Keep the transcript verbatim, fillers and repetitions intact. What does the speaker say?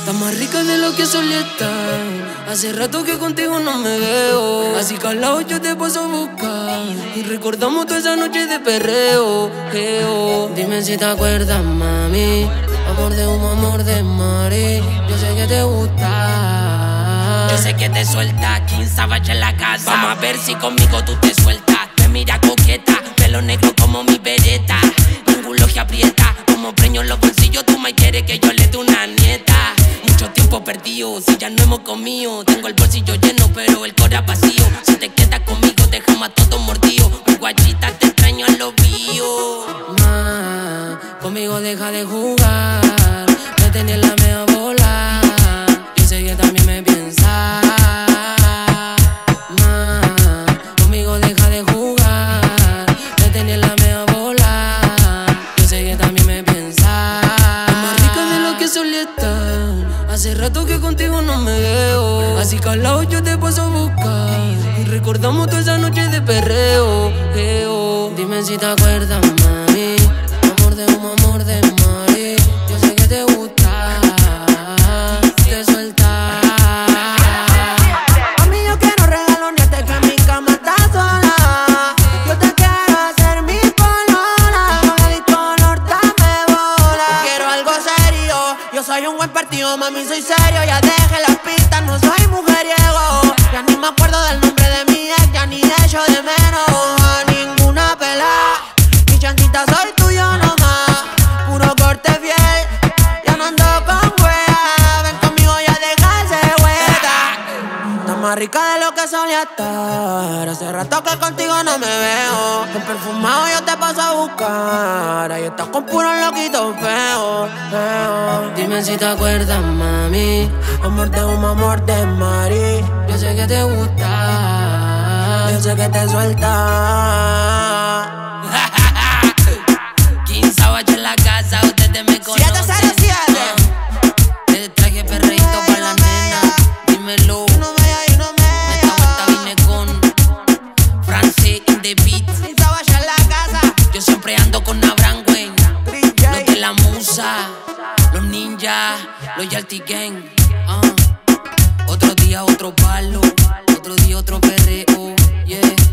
Está más rica de lo que solía estar. Hace rato que contigo no me veo, así que al lado yo te paso a buscar. Y recordamos toda esa noche de perreo, geo. Dime si te acuerdas, mami. Amor de humo, amor de mari. Yo sé que te gusta. Yo sé que te suelta, King Savage en la casa. Vamos a ver si conmigo tú te sueltas. Me mira coqueta, pelo negro como mi pereta. Ángulo que aprieta, como preño en los bolsillos. Tú me quieres que yo le dé una nieta. Mucho tiempo perdido, si ya no hemos comido. Tengo el bolsillo lleno, pero el corazón vacío. Si te quedas conmigo, dejamos a todos mordidos. Mi guachita, te extraño al lobío. Ma, conmigo deja de jugar. Me tenía en la mea bola. Yo sé que también me piensas. Ma, conmigo deja de jugar. Me tenía en la mea bola. Yo sé que también me piensas. Es más rica de lo que solía estar. Hace rato que contigo no me veo, así que al lado yo te paso a buscar. Y recordamos toda esa noche de perreo, geo. Dime si te acuerdas, mami. Amor de humo, amor de mari. Yo sé que te gusta, te suelta. A mí yo quiero regalo, ni hasta que en mi cama estás sola. Yo te quiero hacer mi polola. Con el color dame bola. Quiero algo serio, yo soy un buen partido, mami, soy serio. Ya dejé las pistas, no soy mujeriego. Ya ni me acuerdo del nombre de mi ex, ya ni echo de menos a ninguna pelada. Mi chanchita soy tuyo nomás, puro corte fiel. Ya no ando con wea, ven conmigo ya dejarse hueca. Está más rica de lo que solía estar. Hace rato que contigo no me veo. El perfumado yo te paso a buscar. Ahí estás con puros loquitos feos, feos. Dime si te acuerdas, mami. Amor de humo, amor de mari. Yo sé que te gusta. Yo sé que te suelta. King Savage en la casa, ustedes me conocen. siete cero siete. Te traje perreíto pa' la nena. Dímelo. No me vea y no me Esta vuelta vine con Francis in the beat. King Savage en la casa. Yo siempre ando con Abraham Wayne. Los de la musa, los ninjas, los Yalti Gang. Ah. Otro día, otro palo. Otro día, otro perreo. Yeah.